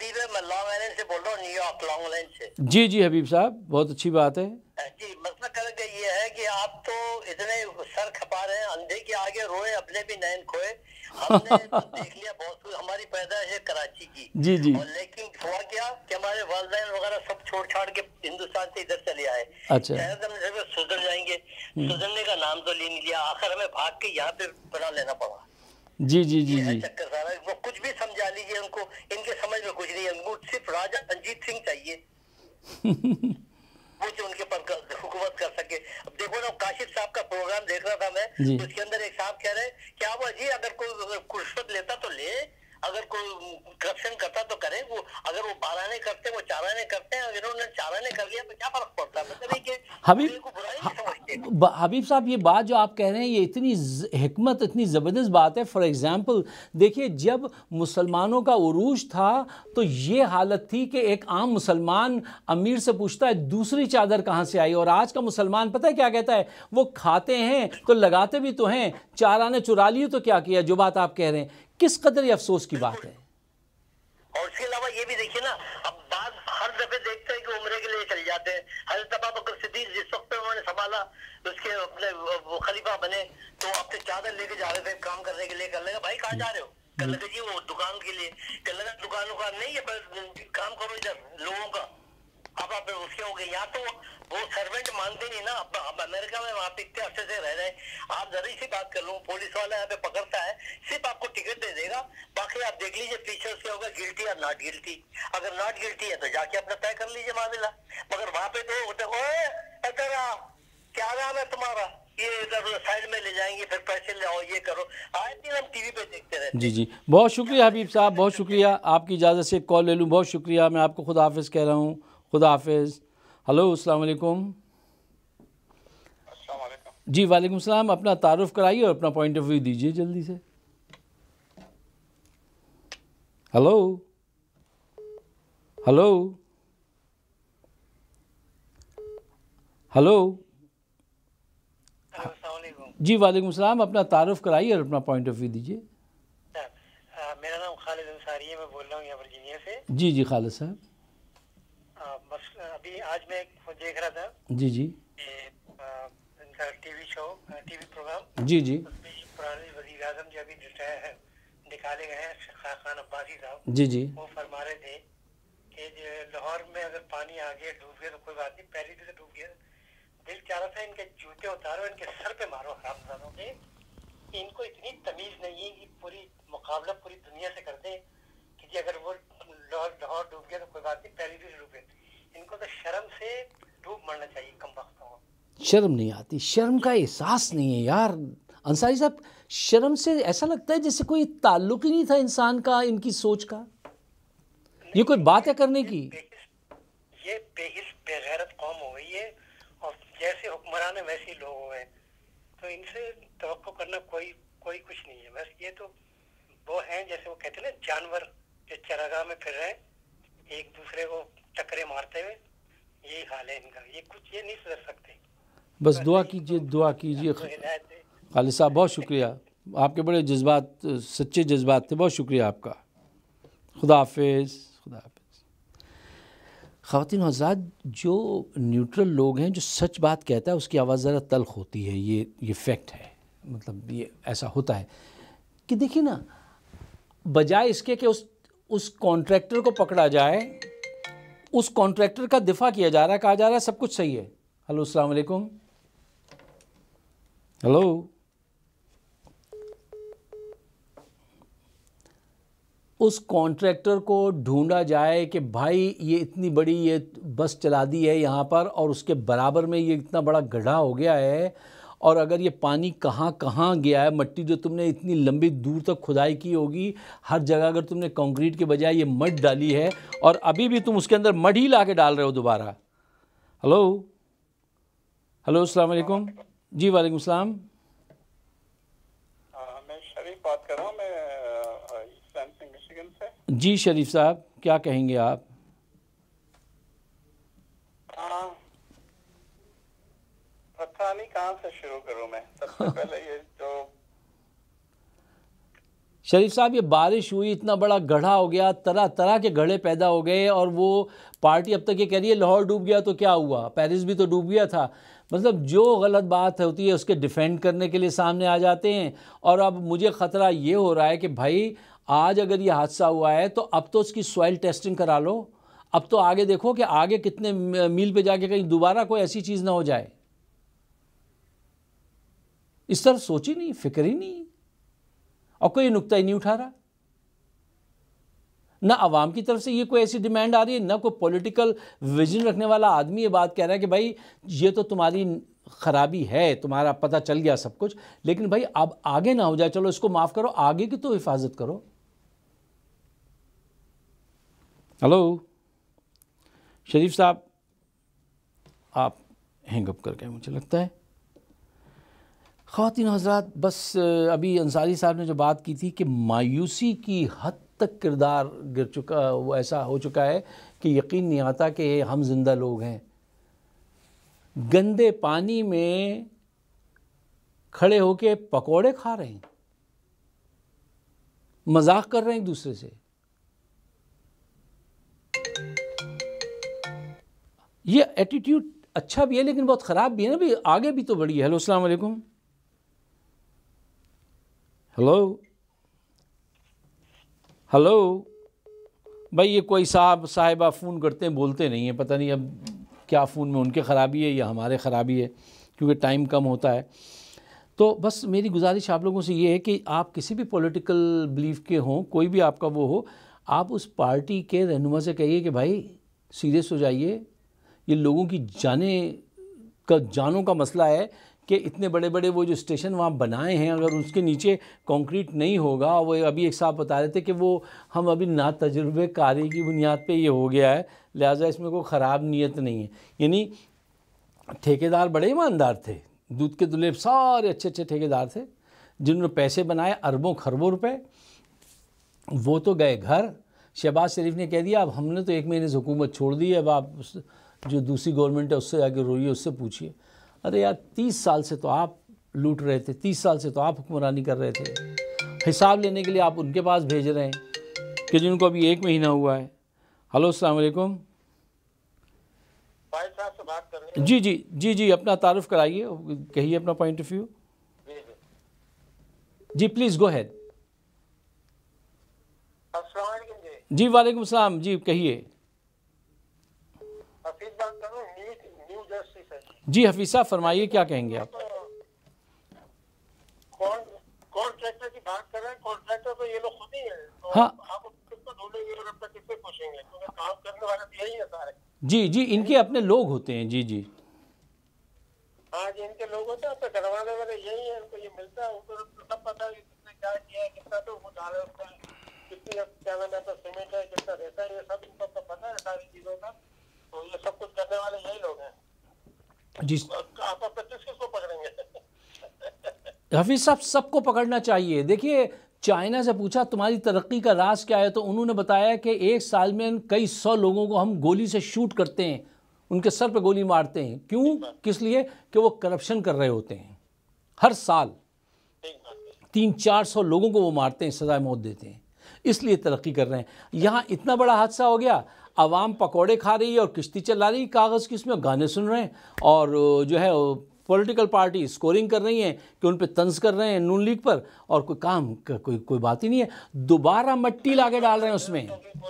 हबीब है, मैं long island से बोल रहा हूँ, न्यूयॉर्क लॉन्ग आइलैंड से। जी जी हबीब साहब, बहुत अच्छी बात है। जी, मसला करके ये है कि आप तो इतने सर खपा रहे हैं, अंधे के आगे रोए अपने भी नैन खोए। हमने तो देख लिया बहुत कुछ, हमारी पैदाइश है कराची की। जी जी। और लेकिन हुआ क्या कि हमारे वालिदैन वगैरह सब छोड़ छाड़ के हिंदुस्तान से इधर चले आए। अच्छा। शायद हम जब सुधर जाएंगे, सुधरने का नाम तो ले नहीं लिया, आखिर हमें भाग के यहाँ पे बना लेना पड़ा। जी जी जी ये है जी। चक्कर सारा। वो कुछ भी समझा लीजिए उनको, इनके समझ में कुछ नहीं है। उनको सिर्फ राजा रंजीत सिंह चाहिए वो जो उनके पर हुकूमत कर सके। अब देखो ना, काशिफ साहब का प्रोग्राम देख रहा था मैं, जी। उसके अंदर एक साहब कह रहे हैं क्या हुआ जी, अगर कोई रिश्वत लेता तो ले, अगर कोई करप्शन करता तो करे। वो अगर वो 12 नहीं करते, वो 4 नहीं करते हैं, अगर उन्होंने 4 नहीं कर लिया तो क्या फर्क पड़ता है? मतलब कि हबीब को बुराई नहीं समझते। हबीब साहब, ये बात जो आप कह रहे हैं ये इतनी हिकमत, इतनी ज़बरदस्त बात है। फॉर एग्ज़ाम्पल देखिए, जब मुसलमानों का उरूज था तो ये हालत थी कि एक आम मुसलमान अमीर से पूछता है दूसरी चादर कहाँ से आई, और आज का मुसलमान पता है क्या कहता है? वो खाते हैं तो लगाते भी तो हैं, 4 आने चुरा लिए तो क्या किया। जो बात आप कह रहे हैं, किस कदर ये अफसोस की बात है। और इसके अलावा ये भी देखिए ना, अब बात हर दफे देखते हैं कि उम्रे के लिए चले जाते हैं। हज़रत अबू बकर सिद्दीक जिस वक्त उन्होंने संभाला, उसके अपने वो खलीफा बने, तो अपने चादर लेके जा रहे थे काम करने के लिए। कर लगा भाई कहाँ जा रहे हो? कर लगा जी वो दुकान के लिए। कर लगा दुकान उकान नहीं है, काम करो इधर लोगों का। अब आप उसके हो गए। यहाँ तो वो सर्वेंट मानते नहीं ना। अब अमेरिका में वहाँ पे इतने अच्छे से रह रहे हैं, आप जरा सी बात कर लूँ, पुलिस वाला यहाँ पे पकड़ता है, सिर्फ आपको टिकट दे देगा, बाकी आप देख लीजिए पीछे उसके होगा गिल्टी या नॉट गिल्टी। अगर नॉट गिल्टी है तो जाके अपना तय कर लीजिए मामला। मगर वहाँ पे तो होते इधर आ, क्या नाम है तुम्हारा, ये इधर साइड में ले जाएंगे, फिर पैसे ले आओ, ये करो। आए दिन हम टीवी पे देखते रहते। जी जी, बहुत शुक्रिया हबीब साहब, बहुत शुक्रिया। आपकी इजाज़त से कॉल ले लूँ, बहुत शुक्रिया। मैं आपको खुदा हाफिज़ कह रहा हूँ, खुदा हाफिज़। हेलो, अस्सलाम वालेकुम। जी वालेकुम सलाम। अपना तारुफ कराइए और अपना पॉइंट ऑफ व्यू दीजिए जल्दी से। Hello hello hello. जी वालेकुम सलाम। अपना तारुफ कराइए और अपना पॉइंट ऑफ व्यू दीजिए। मेरा नाम खालिद अंसारी है, मैं बोल रहा हूँ यहाँ वर्जीनिया से। जी जी खालिद साहब। बस अभी आज मैं देख रहा था जी जी इनका टीवी शो, टीवी प्रोग्राम। जी जी उसमें पुराने वज़ीर आज़म जो अभी रिटायर है, निकाले गए हैं, खान अब्बासी साहब, जी जी वो फरमा रहे थे कि जो लाहौर में अगर पानी आ गया, डूब गया तो कोई बात नहीं, पहली से डूब गया, दिल चाह रहा था इनके जूते उतारो, इनके सर पे मारो हरामजादों के। इनको इतनी तमीज नहीं है कि पूरी मुकाबला पूरी दुनिया से कर दे कि जी अगर वो लाहौर डूब गया तो कोई बात नहीं, पहली से डूबे। इनको तो शर्म से डूब मरना चाहिए कमबख्तों को। शर्म नहीं आती, शर्म का एहसास नहीं है यार अंसारी साहब। शर्म से ऐसा लगता है जैसे कोई ताल्लुक ही नहीं था इंसान का इनकी सोच का। ये कोई बात है करने की? ये बेहिस बेगैरत कौम हो गई है, और जैसे हुक्मरान है वैसे लोग हो गए, तो इनसे तवक्को करना कोई कुछ नहीं है। बस ये तो वो हैं जैसे वो कहते हैं ना, जानवर जो चरागाह में फिर रहे हैं एक दूसरे को टक्करे मारते हुए, यही हाल है इनका। ये नहीं सुधर सकते। बस दुआ कीजिए, दुआ कीजिए। खालिद साहब बहुत शुक्रिया, आपके बड़े जज्बात, सच्चे जज्बात थे, बहुत शुक्रिया आपका। खुदा हाफिज़, खुदा हाफिज़। ख़वातीन हज़रात, जो न्यूट्रल लोग हैं, जो सच बात कहता है उसकी आवाज़ ज़रा तल्ख़ होती है। ये फैक्ट है, मतलब ये ऐसा होता है कि देखिए ना, बजाय इसके कि उस कॉन्ट्रैक्टर को पकड़ा जाए, उस कॉन्ट्रैक्टर का दिफा किया जा रहा है, कहा जा रहा है सब कुछ सही है। हेलो, अस्सलाम वालेकुम। हेलो, उस कॉन्ट्रैक्टर को ढूंढा जाए कि भाई ये इतनी बड़ी ये बस चला दी है यहाँ पर, और उसके बराबर में ये इतना बड़ा गड्ढा हो गया है, और अगर ये पानी कहाँ कहाँ गया है, मट्टी जो तुमने इतनी लंबी दूर तक खुदाई की होगी, हर जगह अगर तुमने कंक्रीट के बजाय ये मड डाली है, और अभी भी तुम उसके अंदर मड ही ला के डाल रहे हो दोबारा। हेलो हेलो, अस्सलाम वालेकुम। जी वालेकुम सलाम। मैं शरीफ बात कर रहा हूँ, मैं ईस्ट लैंसिंग मिशिगन से। जी शरीफ साहब, क्या कहेंगे आप? पता नहीं कहाँ से शुरू करूँ मैं। सबसे पहले ये जो शरीफ साहब ये बारिश हुई, इतना बड़ा गड्ढा हो गया, तरह तरह के गड्ढे पैदा हो गए, और वो पार्टी अब तक ये कह रही है लाहौर डूब गया तो क्या हुआ, पेरिस भी तो डूब गया था। मतलब जो गलत बात होती है उसके डिफेंड करने के लिए सामने आ जाते हैं। और अब मुझे ख़तरा ये हो रहा है कि भाई आज अगर ये हादसा हुआ है तो अब तो उसकी सॉइल टेस्टिंग करा लो। अब तो आगे देखो कि आगे कितने मील पे जाके कहीं दोबारा कोई ऐसी चीज़ ना हो जाए। इस तरह सोची नहीं, फिक्र ही नहीं, और कोई नुक्ता ही नहीं उठा रहा। ना आवाम की तरफ से ये कोई ऐसी डिमांड आ रही है, ना कोई पॉलिटिकल विजन रखने वाला आदमी ये बात कह रहा है कि भाई ये तो तुम्हारी खराबी है, तुम्हारा पता चल गया सब कुछ, लेकिन भाई अब आगे ना हो जाए, चलो इसको माफ़ करो, आगे की तो हिफाजत करो। हेलो शरीफ साहब, आप हैंगअप कर गए मुझे लगता है। ख़वातीन हज़रात, बस अभी अंसारी साहब ने जो बात की थी कि मायूसी की हद तक किरदार गिर चुका, वो ऐसा हो चुका है कि यकीन नहीं आता कि हम जिंदा लोग हैं। गंदे पानी में खड़े होके पकोड़े खा रहे हैं, मजाक कर रहे हैं एक दूसरे से। ये एटीट्यूड अच्छा भी है लेकिन बहुत ख़राब भी है ना, भी आगे भी तो बढ़ी है। हेलो अस्सलाम वालेकुम। हेलो हेलो भाई, ये कोई साहिबा फ़ोन करते हैं, बोलते नहीं हैं, पता नहीं अब क्या फ़ोन में उनके ख़राबी है या हमारे ख़राबी है, क्योंकि टाइम कम होता है। तो बस मेरी गुजारिश आप लोगों से ये है कि आप किसी भी पॉलिटिकल बिलीफ के हों, कोई भी आपका वो हो, आप उस पार्टी के रहनुमा से कहिए कि भाई सीरियस हो जाइए, ये लोगों की जानों का मसला है कि इतने बड़े बड़े वो जो स्टेशन वहाँ बनाए हैं, अगर उसके नीचे कंक्रीट नहीं होगा, वो अभी एक साहब बता रहे थे कि वो हम अभी ना तजुर्बेकारी की बुनियाद पे ये हो गया है, लिहाजा इसमें कोई ख़राब नीयत नहीं है। यानी ठेकेदार बड़े ईमानदार थे, दूध के दुलेब सारे अच्छे अच्छे ठेकेदार थे जिन्होंने पैसे बनाए अरबों खरबों रुपए, वो तो गए घर। शहबाज शरीफ ने कह दिया अब हमने तो 1 महीने से हुकूमत छोड़ दी है, अब आप जो दूसरी गवर्नमेंट है उससे जाके रोइए, उससे पूछिए। अरे यार 30 साल से तो आप लूट रहे थे, 30 साल से तो आप हुक्मरानी कर रहे थे, हिसाब लेने के लिए आप उनके पास भेज रहे हैं कि जिनको अभी 1 महीना हुआ है। हेलो अस्सलाम वालेकुम। भाई साहब से बात करनी है। जी जी जी जी, अपना तारुफ कराइए, कहिए अपना पॉइंट ऑफ व्यू। जी प्लीज़ गो अहेड। अस्सलाम वालेकुम जी। जी वालेकुम सलाम, जी कहिए। हफीज बात कर रहा हूँ न्यू जर्सी से। जी हफीज साहब फरमाइए, क्या कहेंगे आप। कॉन्ट्रैक्टर की बात कर रहे हैं, कॉन्ट्रैक्टर तो ये लोग खुद ही है, तो हाँ आप किसको ढूंढेंगे और अब तक किससे पूछेंगे, क्योंकि काम करने वाले तो यही है सारे। जी जी, इनके अपने लोग होते हैं। जी जी हाँ जी, इनके लोग होते हैं, तो करवाने वाले यही है, उनको ये मिलता है, उनको सब पता है किसने क्या किया है, कितना तो वो डाले उसका, कितनी क्या नाम है, सीमेंट है, कितना रहता है, ये सब इनको तो पता है सारी चीजों का। तो ये सब कुछ करने वाले यही लोग हैं जी। आप अब किसको पकड़ेंगे? हफीज साहब सबको पकड़ना चाहिए। देखिए चाइना से पूछा तुम्हारी तरक्की का राज क्या है, तो उन्होंने बताया कि 1 साल में कई 100 लोगों को हम गोली से शूट करते हैं, उनके सर पे गोली मारते हैं। क्यों? किस लिए? कि वो करप्शन कर रहे होते हैं। हर साल 300-400 लोगों को वो मारते हैं, सज़ाए मौत देते हैं, इसलिए तरक्की कर रहे हैं। यहाँ इतना बड़ा हादसा हो गया, आवाम पकौड़े खा रही है और किश्ती चला रही कागज़ की, इसमें गाने सुन रहे हैं, और जो है पॉलिटिकल पार्टी स्कोरिंग कर रही हैं कि उन पे तंज कर रहे हैं नून लीग पर, और कोई काम कोई बात ही नहीं है। दोबारा मट्टी लाके डाल रहे हैं उसमें।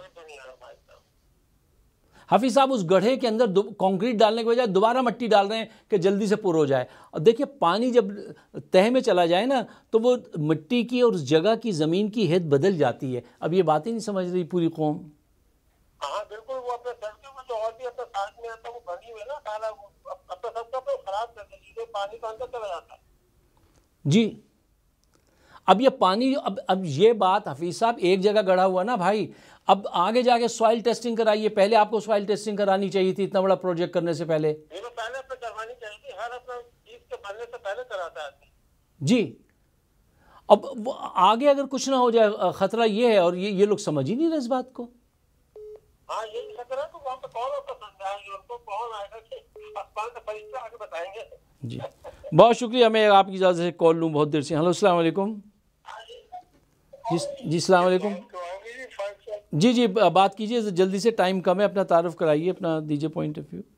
हफीज साहब उस गड्ढे के अंदर कंक्रीट डालने के बजाय दोबारा मट्टी डाल रहे हैं कि जल्दी से पुर हो जाए। और देखिए पानी जब तह में चला जाए ना, तो वो मिट्टी की और उस जगह की ज़मीन की हैत बदल जाती है। अब ये बात ही नहीं समझ रही पूरी कौम। हाँ बिल्कुल, वो अपने सड़कों में जो और भी अपने साथ में आता है वो बनी हुई ना सारा, अपने सबका तो खराब कर दीजिए, पानी तो अंदर चला जाता है। जी अब ये पानी, अब ये बात हफीज साहब एक जगह गढ़ा हुआ ना भाई, अब आगे जाके सॉइल टेस्टिंग कराइए। पहले आपको सॉइल टेस्टिंग करानी चाहिए थी, इतना बड़ा प्रोजेक्ट करने से पहले। ये तो पहले अपने करवानी चाहिए थी, हर अपना चीज के बनने से पहले कराता है जी। अब आगे अगर कुछ ना हो जाए, खतरा ये है, और ये लोग समझ ही नहीं रहे इस बात को। हाँ यही खतरा, तो वहाँ पे कौन आपको समझाएंगे, उनको कौन आएगा कि आसमान से फरिश्ते आगे बताएंगे। जी बहुत शुक्रिया, मैं आपकी इजाज़त से कॉल लूँ बहुत देर से। हेलो अस्सलाम वालेकुम। जी अस्सलाम वालेकुम। जी जी बात कीजिए जल्दी से, टाइम कम है, अपना तारुफ कराइए, अपना दीजिए पॉइंट ऑफ व्यू।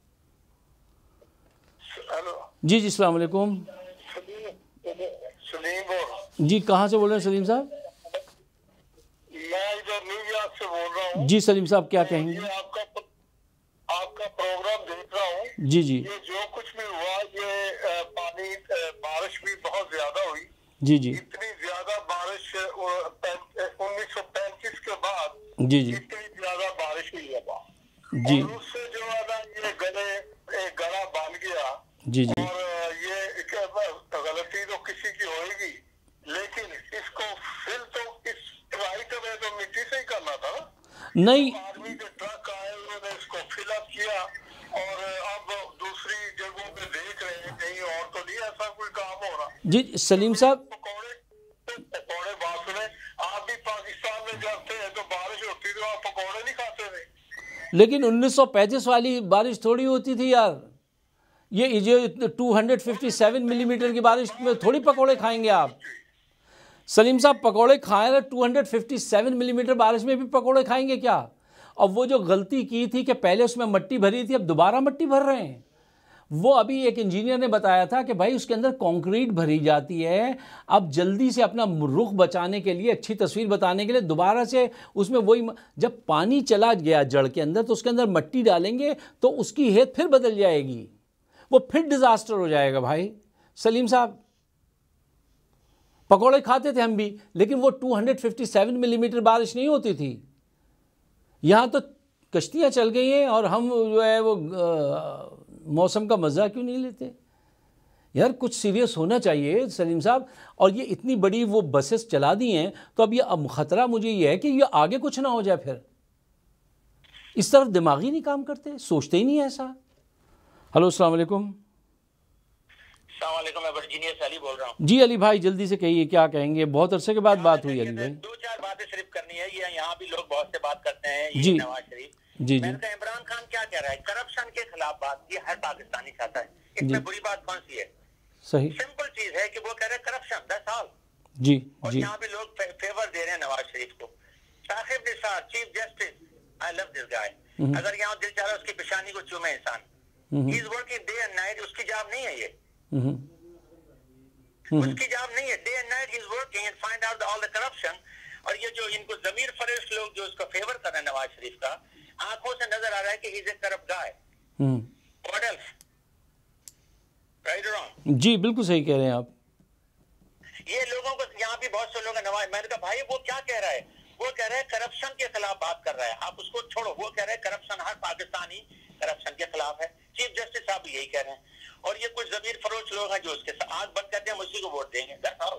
हेलो जी जी अस्सलाम वालेकुम। सलीम जी कहाँ से बोल रहे हैं सलीम साहब? मैं इधर न्यूयॉर्क से बोल रहा हूँ। जी सलीम साहब क्या कहेंगे? ये आपका प्रोग्राम देख रहा हूँ। जी जी ये जो कुछ भी हुआ, ये पानी बारिश भी बहुत ज्यादा हुई। जी जी इतनी ज्यादा बारिश 1935 के बाद जी जी इतनी ज्यादा बारिश हुई है जी और उससे जो है ना ये गला बन गया। जी जी और ये गलती तो किसी की होगी, लेकिन इसको फिर तो इस राइट में तो मिट्टी से ही करना था ना। नहीं आर्मी के ट्रक आए, उन्होंने इसको फिलअप किया और अब दूसरी जगहों पे देख रहे हैं, कहीं और तो नहीं ऐसा कोई काम हो रहा। जी सलीम साहब, पकौड़े बात सुने, आप भी पाकिस्तान में जाते हैं तो बारिश होती तो आप पकौड़े नहीं खाते थे। लेकिन 1935 वाली बारिश थोड़ी होती थी यार। ये जो 257 मिलीमीटर की बारिश में थोड़ी पकौड़े खाएंगे आप। सलीम साहब पकौड़े खाए रहे, 257 मिलीमीटर बारिश में भी पकौड़े खाएंगे क्या? अब वो जो गलती की थी कि पहले उसमें मट्टी भरी थी, अब दोबारा मट्टी भर रहे हैं। वो अभी एक इंजीनियर ने बताया था कि भाई उसके अंदर कंक्रीट भरी जाती है। अब जल्दी से अपना रुख बचाने के लिए, अच्छी तस्वीर बताने के लिए दोबारा से उसमें वही, जब पानी चला गया जड़ के अंदर तो उसके अंदर मट्टी डालेंगे तो उसकी हेत फिर बदल जाएगी, वो फिर डिजास्टर हो जाएगा। भाई सलीम साहब पकौड़े खाते थे हम भी, लेकिन वो 257 मिलीमीटर बारिश नहीं होती थी। यहाँ तो कश्तियाँ चल गई हैं और हम जो है वो मौसम का मज़ा क्यों नहीं लेते यार? कुछ सीरियस होना चाहिए सलीम साहब। और ये इतनी बड़ी वो बसेस चला दी हैं, तो अब ये अब ख़तरा मुझे ये है कि ये आगे कुछ ना हो जाए। फिर इस तरफ दिमागी नहीं काम करते, सोचते ही नहीं है ऐसा। हेलो अस्सलाम वालेकुम। मैं वर्जीनिया से अली बोल रहा हूँ। जी अली भाई जल्दी से कहिए क्या कहेंगे, बहुत अरसे के बाद बात हुई अली भाई। दो चार बातें सिर्फ करनी है, ये यहाँ भी लोग बहुत से बात करते हैं, ये जी नवाज शरीफ। जी जी मैंने कहा इमरान खान क्या कह रहा है, करप्शन के खिलाफ बात, ये हर पाकिस्तानी चाहता है। इसमें बुरी बात कौन सी है? सही सिंपल चीज है कि वो कह रहे हैं करप्शन 10 साल। जी और जी यहाँ भी लोग फेवर दे रहे हैं नवाज शरीफ को। Saqib Nisar chief justice, I love this guy. अगर यहाँ दिल चाह रहा है उसकी पेशानी को चूमे इंसान। He is working day and night, उसकी जॉब नहीं है ये, उसकी जॉब नहीं है। Day and night he is working and find out all the corruption. और ये जो इनको जमीर फरेश लोग जो उसका फेवर कर रहे हैं नवाज शरीफ का, आंखों से नजर आ रहा है कि he is a corrupt guy. What else? Right और रॉन्ग? जी बिल्कुल सही कह रहे हैं आप। ये लोगों को यहाँ भी बहुत से लोग नवाज, मैंने कहा भाई वो क्या कह रहा है? वो कह रहे हैं करप्शन के खिलाफ बात कर रहा है, आप उसको छोड़ो। वो कह रहे हैं करप्शन, हर पाकिस्तानी करप्शन के खिलाफ है। चीफ जस्टिस साहब यही कह रहे हैं। और ये कुछ जमीर फरोश लोग हैं जो उसके साथ आंख बंद करते हैं, उसी को वोट देंगे।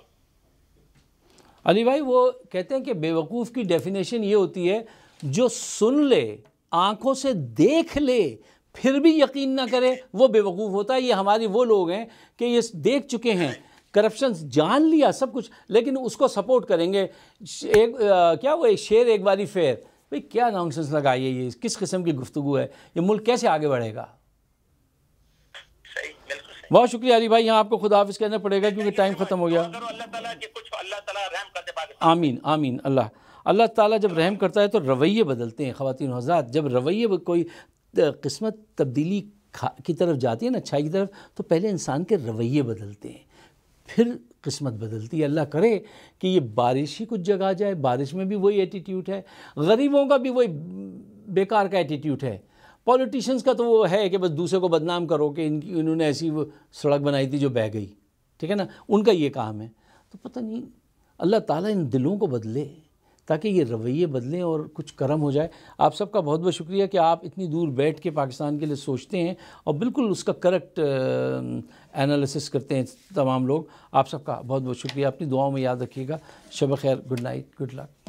अली भाई वो कहते हैं कि बेवकूफ़ की डेफिनेशन ये होती है जो सुन ले, आंखों से देख ले, फिर भी यकीन ना करे, वो बेवकूफ़ होता है। ये हमारी वो लोग हैं कि ये देख चुके हैं करप्शन, जान लिया सब कुछ, लेकिन उसको सपोर्ट करेंगे। क्या वो एक शेर एक बारी फेर, भाई क्या नॉनसेंस लगाइए, ये किस किस्म की गुफ्तगू है? ये मुल्क कैसे आगे बढ़ेगा? बहुत शुक्रिया अली भाई, यहाँ आपको खुदा हाफिज़ कहना पड़ेगा क्योंकि टाइम ख़त्म हो गया। आमीन आमीन। अल्लाह ताला जब रहम करता है तो रवैये बदलते हैं ख़वातीन और हज़रात। जब रवैये कोई किस्मत तब्दीली की तरफ जाती है ना, अच्छाई की तरफ, तो पहले इंसान के रवैये बदलते हैं, फिर किस्मत बदलती है। अल्लाह करे कि ये बारिश ही कुछ जगह जाए, बारिश में भी वही एटीट्यूड है, गरीबों का भी वही बेकार का एटीट्यूड है, पॉलिटिशियंस का तो वो है कि बस दूसरे को बदनाम करो कि इन्होंने ऐसी वो सड़क बनाई थी जो बह गई, ठीक है ना, उनका ये काम है। तो पता नहीं अल्लाह ताला इन दिलों को बदले ताकि ये रवैये बदलें और कुछ करम हो जाए। आप सबका बहुत बहुत शुक्रिया कि आप इतनी दूर बैठ के पाकिस्तान के लिए सोचते हैं और बिल्कुल उसका करेक्ट एनालिसिस करते हैं तमाम लोग। आप सबका बहुत बहुत शुक्रिया। अपनी दुआओं में याद रखिएगा। शब खैर, गुड नाइट, गुड लक।